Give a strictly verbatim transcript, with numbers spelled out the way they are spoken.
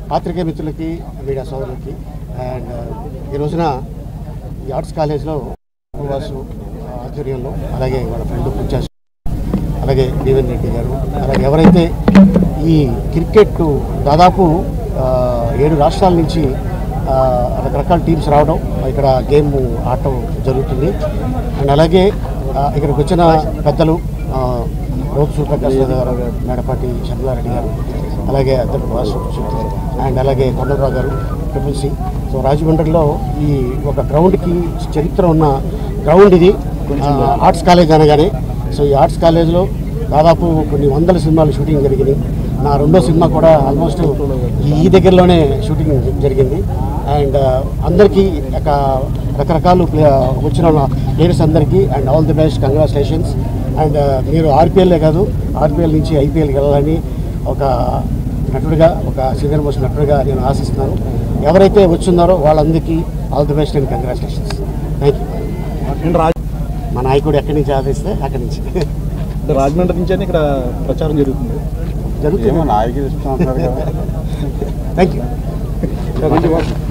పాత్రికేయ మిత్రులకి మీడియా సోదరులకి అండ్ ఈ రోజున ఈ ఆర్ట్స్ కాలేజ్లో వాసు ఆధ్వర్యంలో అలాగే వాళ్ళ ఫ్రెండ్ పూజా అలాగే దేవేంద్ర రెడ్డి గారు అలాగే ఎవరైతే ఈ క్రికెట్ దాదాపు ఏడు రాష్ట్రాల నుంచి రకరకాల టీమ్స్ రావడం ఇక్కడ గేమ్ ఆడటం జరుగుతుంది అండ్ అలాగే ఇక్కడికి వచ్చిన పెద్దలు రోజు సూర్యప్రకాష్ గారు మేడపాటి శర్మారెడ్డి గారు అలాగే అద్దరు వాసు అండ్ అలాగే కొండలరావు గారు ట్రిపుల్ సి సో రాజమండ్రిలో ఈ ఒక గ్రౌండ్కి చరిత్ర ఉన్న గ్రౌండ్ ఇది ఆర్ట్స్ కాలేజ్ అనగానే సో ఈ ఆర్ట్స్ కాలేజ్లో దాదాపు కొన్ని వందల సినిమాలు షూటింగ్ జరిగినాయి నా రెండో సినిమా కూడా ఆల్మోస్ట్ ఈ దగ్గరలోనే షూటింగ్ జరిగింది అండ్ అందరికీ ఒక రకరకాలు వచ్చిన ప్లేయర్స్ అందరికీ and all the best congratulations and మీరు ఆర్పిఎల్లే కాదు ఆర్పిఎల్ నుంచి ఐపీఎల్కి వెళ్ళాలని ఒక నటుడిగా ఒక సీనియర్ మోస్ట్ నటుడిగా నేను ఆశిస్తున్నాను ఎవరైతే వచ్చున్నారో వాళ్ళందరికీ all the best and congratulations thank you మా నాయకుడు ఎక్కడి నుంచి ఆదేశిస్తే అక్కడి నుంచి రాజమండ్రి నుంచి ఇక్కడ ప్రచారం జరుగుతుంది జరుగుతుంది నాయకుడు థ్యాంక్ యూ